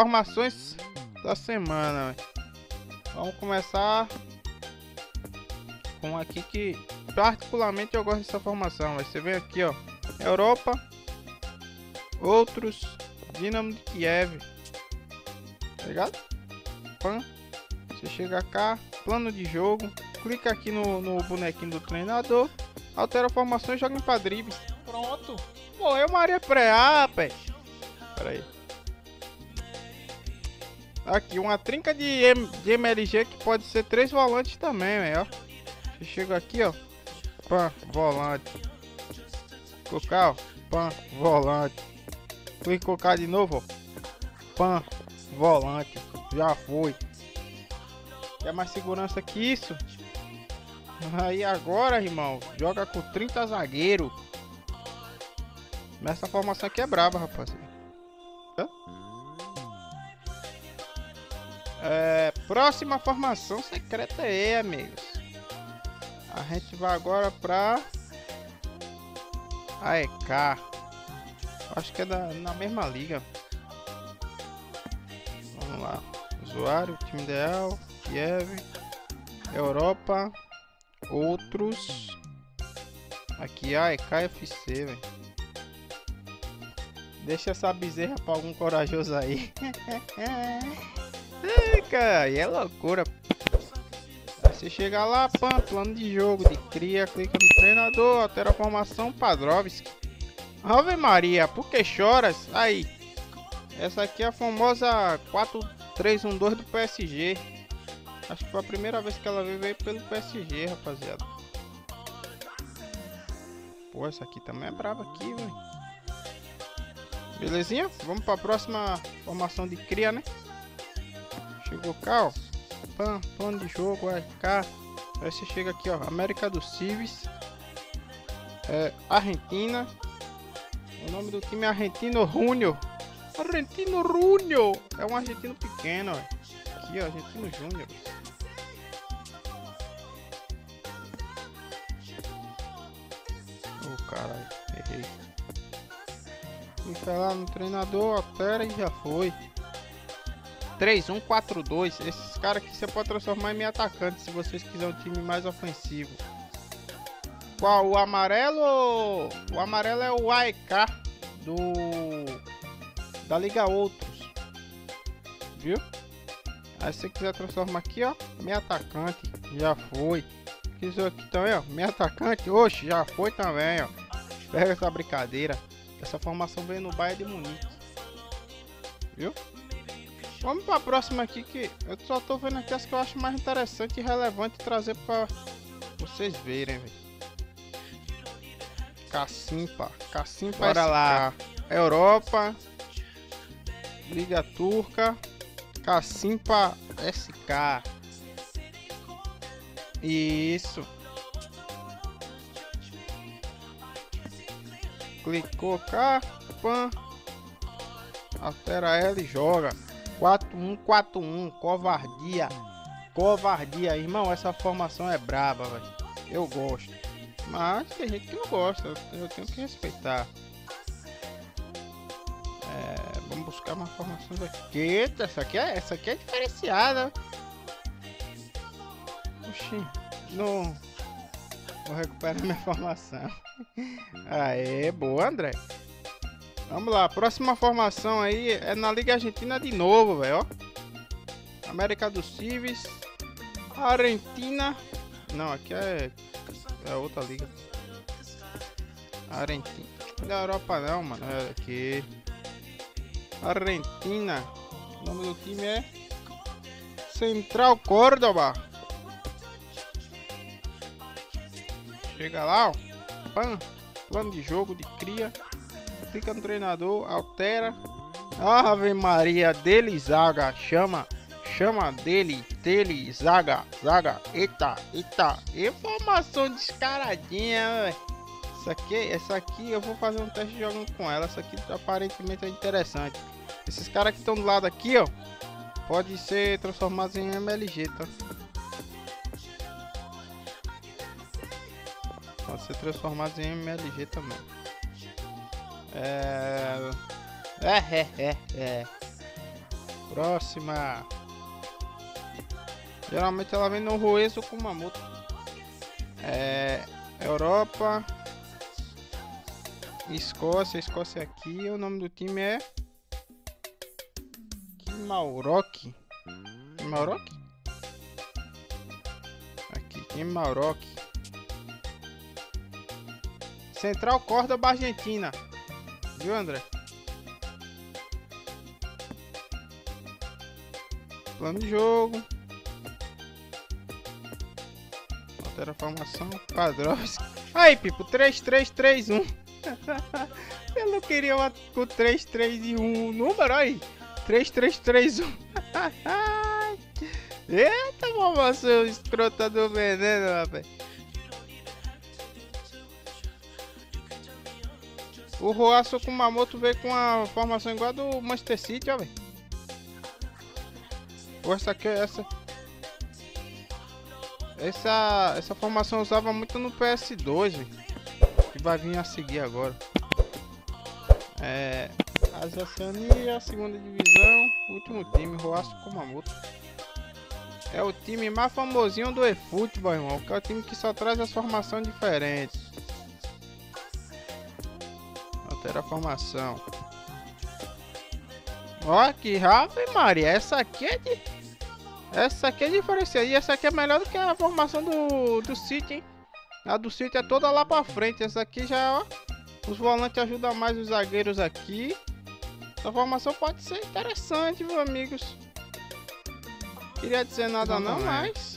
formações da semana, véio. Vamos começar com aqui que particularmente eu gosto dessa formação. Você vem aqui, ó, Europa, outros, Dinamo de Kiev, tá ligado? Pã. Você chega cá, plano de jogo, clica aqui no bonequinho do treinador, altera a formação e joga em pra dribles. Pronto. Morreu Maria Preá, pé. Pera aí. Aqui, uma trinca de MLG que pode ser 3 volantes também, velho. Você chega aqui, ó. Pã, volante. Colocar, ó. Pã, volante. Clica colocar de novo, ó. Pã, volante. Já foi. Quer mais segurança que isso? Aí agora, irmão, joga com 30 zagueiro. Essa formação aqui é braba, rapaziada. Próxima formação secreta aí, amigos. A gente vai agora pra AEK. Acho que é na mesma liga. Vamos lá. Usuário, time ideal, Kiev, Europa, outros. Aqui AEK FC, velho. Deixa essa bezerra pra algum corajoso aí. Ai, cara, aí é loucura. Aí você chega lá, pã, plano de jogo, de cria, clica no treinador, altera a formação, Padrovski. Ave Maria, por que choras? Aí, essa aqui é a famosa 4-3-1-2 do PSG. Acho que foi a primeira vez que ela veio pelo PSG, rapaziada. Pô, essa aqui também é brava aqui, velho. Belezinha? Vamos para a próxima formação de cria, né? Chegou cá, ó. Pã, plano de jogo, vai cá. Aí você chega aqui, ó. América do Civis. Argentina. O nome do time é Argentino Júnior. Argentino Júnior. É um argentino pequeno, ó. Aqui, ó. Argentino Júnior. Oh, caralho. Errei. Clica lá no treinador, altera e já foi. 3-1-4-2. Esses caras aqui você pode transformar em meio atacante se vocês quiserem um time mais ofensivo. Qual? O amarelo? O amarelo é o AEK da Liga Outros. Viu? Aí se você quiser transformar aqui, ó, meio atacante. Já foi. Quiser aqui também, ó, meio atacante. Oxe, já foi também, ó. Pega essa brincadeira. Essa formação veio no Bayern de Munique. Viu? Vamos para a próxima aqui, que eu só tô vendo aqui as que eu acho mais interessante e relevante trazer para vocês verem, velho. Cacimpa. Cacimpa. Bora lá. Europa. Liga Turca. Cacimpa SK. Isso. Clicou cá, pã, altera ela e joga. 4-1-4-1, covardia. Covardia, irmão, essa formação é braba, velho. Eu gosto. Mas tem gente que não gosta, eu tenho que respeitar. Vamos buscar uma formação daqui. Essa aqui é diferenciada. Oxi, não. Vou recuperar minha formação. Aê, boa, André. Vamos lá, próxima formação aí é na Liga Argentina de novo, velho. América do Civis. Argentina. Não, aqui é outra liga. Argentina. Da Europa não, mano. É aqui. Argentina. O nome do time é Central Córdoba. Chega lá, ó. Pã, plano de jogo, de cria. Clica no treinador, altera. Ave Maria, dele zaga. Chama dele, zaga. Eita. Informação descaradinha, velho. Essa aqui eu vou fazer um teste jogando com ela. Essa aqui aparentemente é interessante. Esses caras que estão do lado aqui, ó, pode ser transformados em MLG, tá? Pode ser transformados em MLG também. Próxima. Geralmente ela vem no Ruiz ou Kumamoto. Europa. Escócia. Escócia aqui. O nome do time é Kilmarnock. Kilmarnock? Aqui, Kilmarnock. Central Córdoba, Argentina. Viu, André? Plano de jogo. Altera a formação. Padrões. Aí, Pipo. 3-3-3-1. Eu não queria uma com 3-3 e 1 número aí. 3-3-3-1. Eita, formação escrota do veneno, rapaz. O Roaço Kumamoto veio com a formação igual a do Manchester City, ó, velho. Essa aqui, essa formação eu usava muito no PS2, velho. Que vai vir a seguir agora. Ásia Oceania, segunda divisão, último time, Roaço Kumamoto. É o time mais famosinho do eFootball, irmão. Que é o time que só traz as formações diferentes. Altera a formação. Ó, que Ave Maria, essa aqui é diferenciada. E essa aqui é melhor do que a formação do City, hein? A do City é toda lá pra frente. Essa aqui já, ó. Os volantes ajudam mais os zagueiros aqui. Essa formação pode ser interessante, meus amigos. Queria dizer nada não, mas...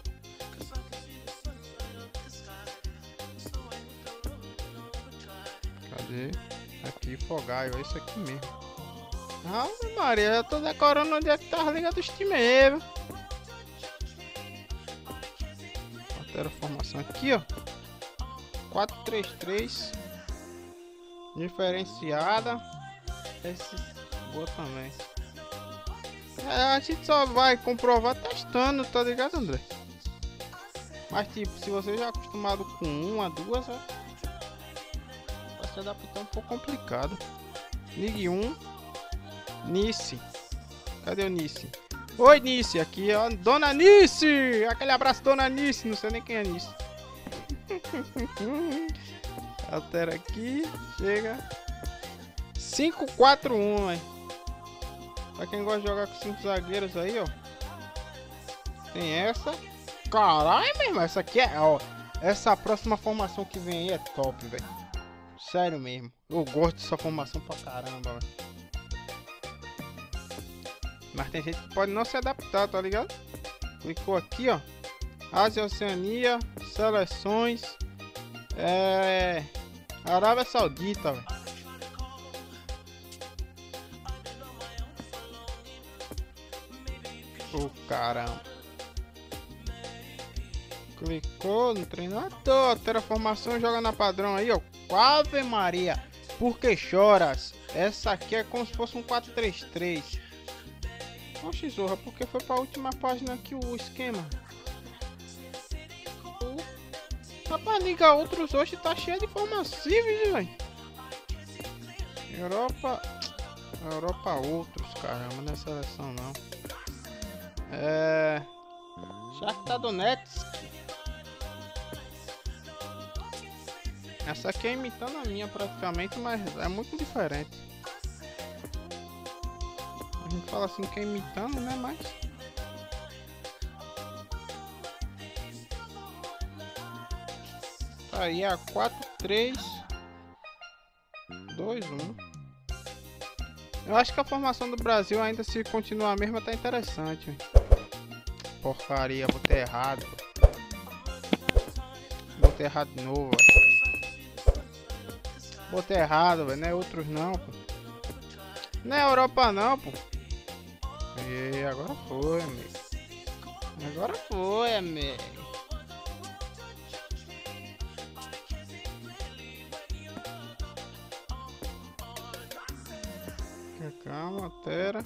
Cadê? Aqui, Fogaio, é isso aqui mesmo. Ave Maria, eu tô decorando onde é que tá a liga dos times aí, viu? Altera a formação aqui, ó. 4-3-3. Diferenciada. Esse boa também. A gente só vai comprovar testando, tá ligado, André? Mas tipo, se você já é acostumado com uma, duas, ó, vai se adaptar um pouco complicado. Ligue 1. Nice. Cadê o Nice? Oi, Nice. Aqui, ó. Dona Nice. Aquele abraço, Dona Nice. Não sei nem quem é Nice. Altera aqui. Chega. 5-4-1, velho. Pra quem gosta de jogar com 5 zagueiros aí, ó. Tem essa. Caralho, meu irmão. Essa aqui é, ó. Essa próxima formação que vem aí é top, velho. Sério mesmo. Eu gosto dessa formação pra caramba, velho. Mas tem gente que pode não se adaptar, tá ligado? Clicou aqui, ó. Ásia, Oceania, seleções. Arábia Saudita, velho. Oh, caramba. Clicou no treinador. Altera a formação, joga na padrão aí, ó. Ave Maria. Por que choras? Essa aqui é como se fosse um 4-3-3. Oxi, Zorra, porque foi pra última página aqui o esquema. Rapaz, liga outros hoje, tá cheio de formação, velho. Europa outros, caramba, não é seleção não. Shakhtar Donetsk. Essa aqui é imitando a minha praticamente, mas é muito diferente. A gente fala assim que é imitando, né? Mas tá aí a 4-3-2-1. Eu acho que a formação do Brasil ainda, se continuar a mesma, tá interessante. Porcaria, botei errado. Botei errado de novo, véio. Botei errado, velho. Não é outros não, pô. Não é Europa não, pô. E agora foi, amigo. Agora foi, amigo. Calma, altera.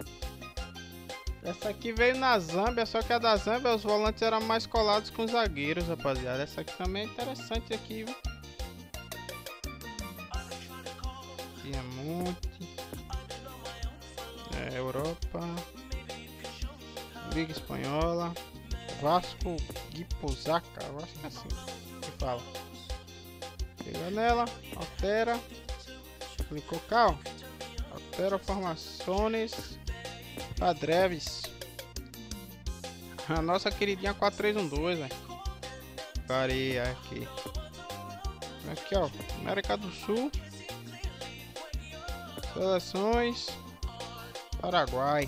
Essa aqui veio na Zâmbia, só que a da Zâmbia os volantes eram mais colados com os zagueiros, rapaziada. Essa aqui também é interessante aqui, viu? Diamante. Europa. Liga Espanhola. Vasco Guipozaca. Eu acho que é assim que fala. Chega nela, altera. Clicou cá, ó. Altera formações. Padreves. A nossa queridinha 4312, velho. Parei aqui. Aqui, ó. América do Sul. Seleções. Paraguai.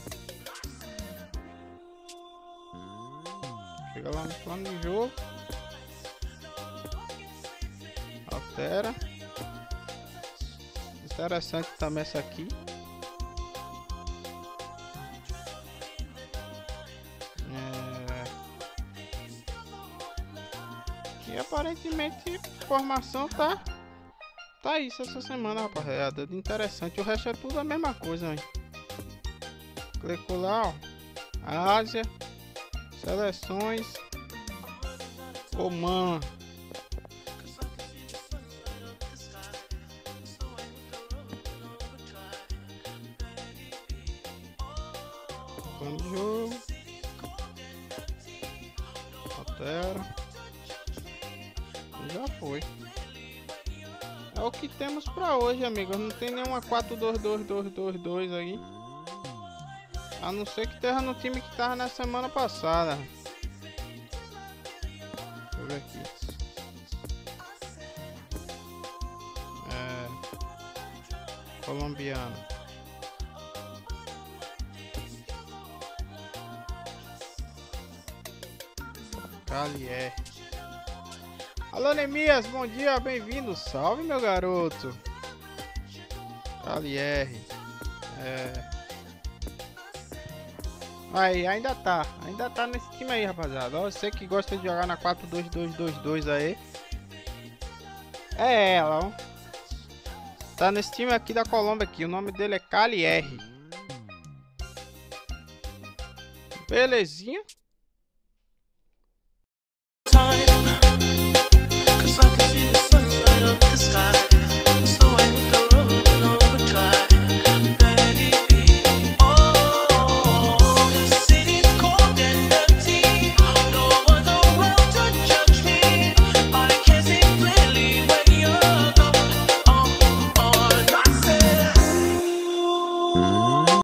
Chega lá no plano de jogo. Altera. Interessante também essa aqui. E aparentemente a formação tá isso essa semana, rapaziada. Interessante. O resto é tudo a mesma coisa, hein? Clicou lá, ó. Ásia. Seleções. Oman. Plano de jogo. Altera. Já foi. É o que temos pra hoje, amigos. Não tem nenhuma 4-2-2-2-2-2 aí. A não ser que esteja no time que tava na semana passada. Deixa eu ver aqui. Colombiano. Calier. Alô, Nemias, bom dia, bem-vindo. Salve, meu garoto. Calier. Aí, ainda tá nesse time aí, rapaziada. Ó, você que gosta de jogar na 4-2-2-2-2 aí. É ela, ó. Tá nesse time aqui da Colômbia aqui. O nome dele é Calier. Belezinha.